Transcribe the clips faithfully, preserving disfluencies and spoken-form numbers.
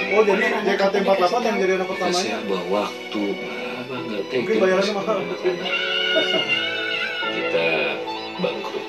Oh jadi J K T empat puluh delapan yang jadi anak pertamanya? Sebuah waktu, abang nggak tega. Mungkin bayarannya mahal. Kita bangkrut.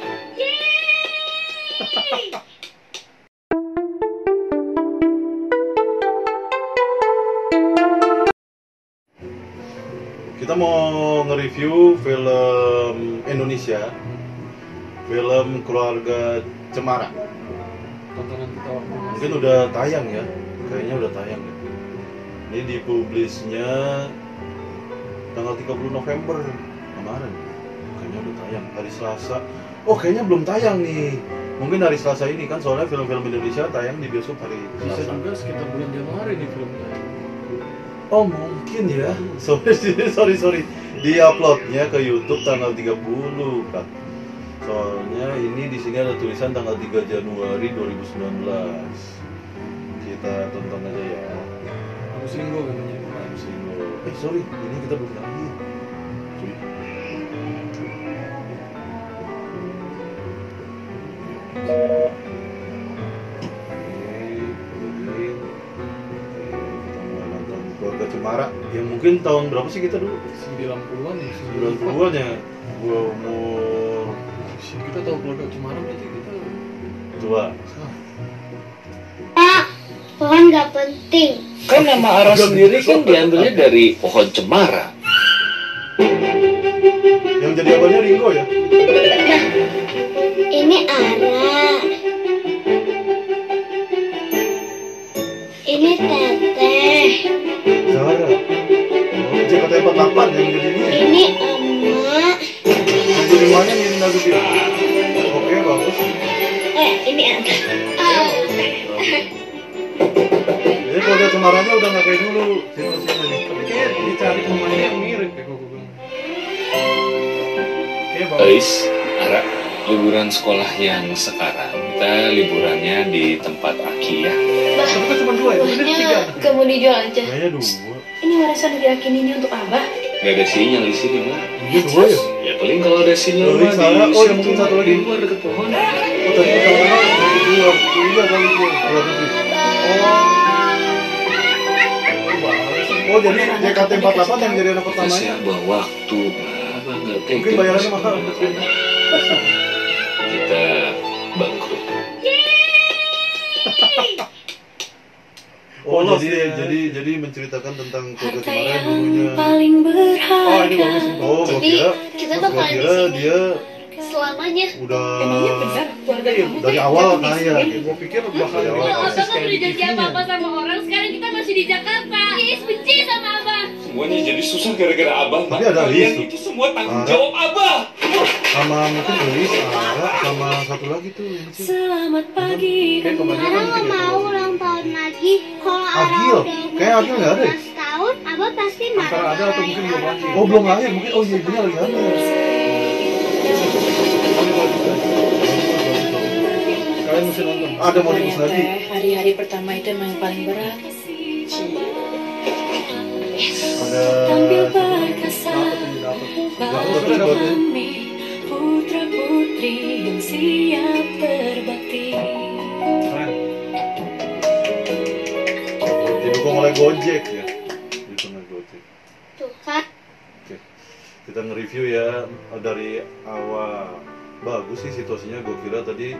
Kita mau nge-review film Indonesia, film Keluarga Cemara. Tontonan kita waktu masih Mungkin udah tayang ya, kayaknya udah tayang ya. Ini dipublisnya tanggal tiga puluh November kemarin. Kayaknya udah tayang hari Selasa. Oh kayaknya belum tayang nih. Mungkin hari Selasa ini kan, soalnya film-film Indonesia tayang di bioskop hari bisa Selasa. juga sekitar bulan Januari nih filmnya. Oh mungkin ya. Sorry sorry sorry. Di uploadnya ke YouTube tanggal tiga puluh kan. Soalnya ini di sini ada tulisan tanggal tiga Januari dua ribu sembilan belas. Kita tonton aja ya. Agus Linggo namanya. Agus Linggo. Eh sorry, ini kita belum lagi. Cuy. Keluarga Cemara yang mungkin tahun berapa sih kita dulu? sembilan puluhan ya. sembilan puluhan ya. Gua umur Kita tahu Keluarga Cemara berarti kita tua. Pak, pohon nggak penting. Kan nama arah sendiri kan diambilnya dari pohon cemara. Yang jadi abangnya Ringo ya? Nah, ini Ara. Ini Teteh. Zara. Oh, J K T empat puluh delapan yang jadi ini. Ini Emak. Yang jadi emaknya Nirina Zubir. Oke, bagus. Eh, ini Ara. Jadi Keluarga Cemaranya udah nggak kayak dulu situasinya nih. kayak dicari pemainnya yang mirip ya kok gue bilang. Kayak bagus. Guys, Ara, liburan sekolah yang sekarang kita liburannya di tempat Aki ya. Tapi kan cuma dua ya, ini tiga. Pokoknya kamu dijual aja. Kayaknya dua. Ini warisan dari Akin ini untuk Abah. Gak ada sinyal di sini mah. Iya dua ya. Ya paling kalau ada sinyal Oh, mah Sarah. di Oh, yang situ, mungkin satu lagi. di luar dekat pohon. Oh tadi kita sama dua, tiga kali dua, dua negeri. Oh. Oh jadi J K T empat puluh delapan yang jadi anak pertamanya? Sebuah waktu, abang nggak tega. Mungkin bayarannya mahal. Kita bangkrut. Oh Polos jadi dia. jadi jadi menceritakan tentang Keluarga Harta Cemara yang dulunya. paling Oh, ini bagus berharga. nih. Oh, gua Jadi kira, kita gua bakalan di kira sini dia selamanya. udah Emangnya benar keluarga kamu dari teh awal jatuh kaya miskin? gitu. Gue pikir bakal Dari ada awal. Kalau akses Abah kayak udah di janji T V-nya. apa-apa sama orang, sekarang kita masih di Jakarta. Is, benci sama Abah. Semuanya jadi susah gara-gara abang. Tapi ada Kalian list tuh. itu semua tanggung Ada. jawab abah. Sama mungkin Elis, Ara, sama satu lagi tuh yang kecil. Selamat pagi. Kayak kebanyakan Ara mungkin nggak ya, mau kalau- ulang tahun lagi. Kalau Ara Agil. udah Kayak Agil nggak ada ya? tujuh belas tahun, Abah pasti Antara ada atau mungkin belum marah-marahin lahir. Ara. Oh belum lahir mungkin. Oh iya ibunya lagi hamil. Kalian mesti nonton. Ada mau dikus lagi. Hari-hari pertama itu emang yang paling berat. Ada. Tampil perkasa, Dapet ini dapet. kami putra putri yang siap berbakti. Keren. Didukung oleh Gojek ya. Didukung oleh Gojek. Tuh kan. Oke. Kita nge-review ya dari awal. Bagus sih situasinya. Gue kira tadi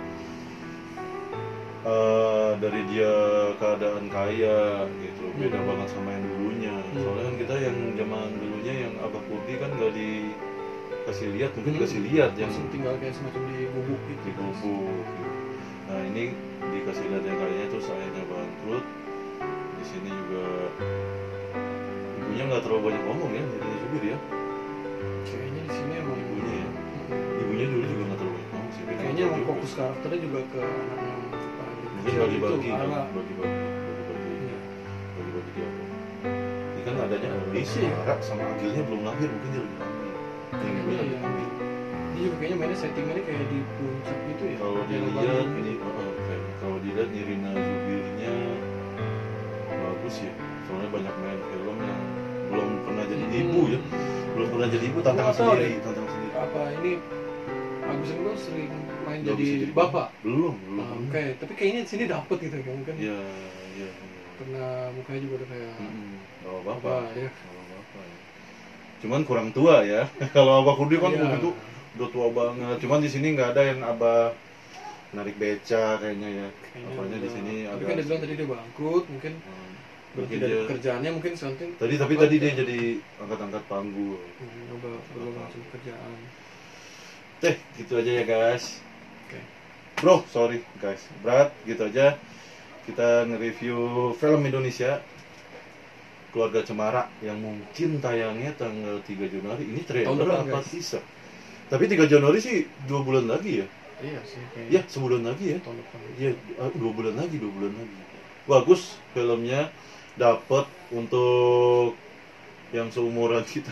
eh, dari dia keadaan kaya gitu, beda banget sama yang dulunya. Soalnya kan kita yang zaman dulunya yang Abah Putih kan nggak dikasih lihat, mungkin Hmm. dikasih lihat yang Langsung tinggal kayak semacam di bubuk gitu. di bubuk gitu. Nah ini dikasih lihat yang kayaknya terus ayahnya bangkrut. Di sini juga ibunya nggak terlalu banyak ngomong ya, jadi supir ya. Kayaknya di sini emang Ibunya ya, ibunya dulu juga nggak terlalu banyak ngomong sih. beda kayaknya emang juga. fokus karakternya juga ke anak-anak Mungkin bagi-bagi, kan, Ara. bagi-bagi, bagi-bagi, Iya. bagi-bagi dia. Ini kan adanya Elis, Iya. Ara sama Agilnya belum lahir, mungkin dia lagi hamil. Yang ibunya lagi Iya. hamil. Dia juga kayaknya mainnya settingannya kayak di puncak gitu ya. Kalau Daerah dilihat Bandung ini, gitu. uh, kayak, kalau dilihat Nirina Zubirnya bagus ya. Soalnya banyak main film yang belum pernah jadi Hmm. ibu ya, belum pernah jadi ibu, tantangan Nggak tahu sendiri, deh. tantangan sendiri. Apa ini Agus Linggo sering main Nggak jadi bisa jadi bapak. Belum, belum. Nah, Oke, tapi kayaknya di sini dapet gitu kan mungkin. Iya, iya. Karena mukanya juga udah kayak Mm-mm. Bapak apa bapak ya. bapak ya. Cuman kurang tua ya. Kalau Abah Kurdi kan Iya. begitu udah tua banget. Cuman di sini nggak ada yang Abah narik beca kayaknya ya. Kayaknya Apanya di udah- sini tapi agak. kan dia bilang tadi dia bangkrut, mungkin Hmm, berhenti mungkin dari dia- pekerjaannya, mungkin something Tadi tapi apa, tadi dia jadi angkat-angkat panggul. hmm, nyoba berbagai macam kerjaan. Teh, gitu aja ya guys. Oke. Bro, sorry guys, berat gitu aja. Kita nge-review film Indonesia Keluarga Cemara yang mungkin tayangnya tanggal tiga Januari. Ini Tahun trailer depan, apa guys. teaser? Tapi tiga Januari sih dua bulan lagi ya. Iya sih kayaknya. Ya, sebulan lagi ya. Tahun depan. Iya, uh, dua bulan lagi, dua bulan lagi. Bagus filmnya, dapat untuk yang seumuran kita.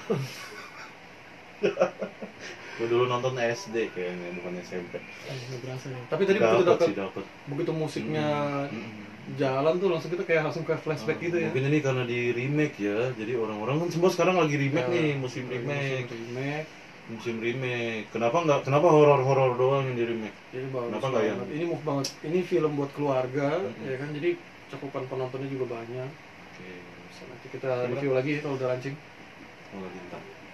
Gue dulu nonton S D kayaknya, bukan S M P. Eh, nggak berasa ya. Tapi tadi begitu Dapat dapat sih, dapat. begitu musiknya Mm-mm. jalan tuh langsung kita kayak langsung ke flashback Ah, gitu ya. Mungkin ini karena di remake ya, jadi orang-orang kan semua sekarang lagi remake Ya, nih, musim lagi remake, musim remake. musim remake. Kenapa nggak? Kenapa horor-horor doang yang di remake? Jadi bagus Kenapa nggak banget. yang- Ini move banget. Ini film buat keluarga, Mm-mm. ya kan. Jadi cakupan penontonnya juga banyak. Oke, Bisa nanti kita review lagi kalau udah launching. mau lagi ntar.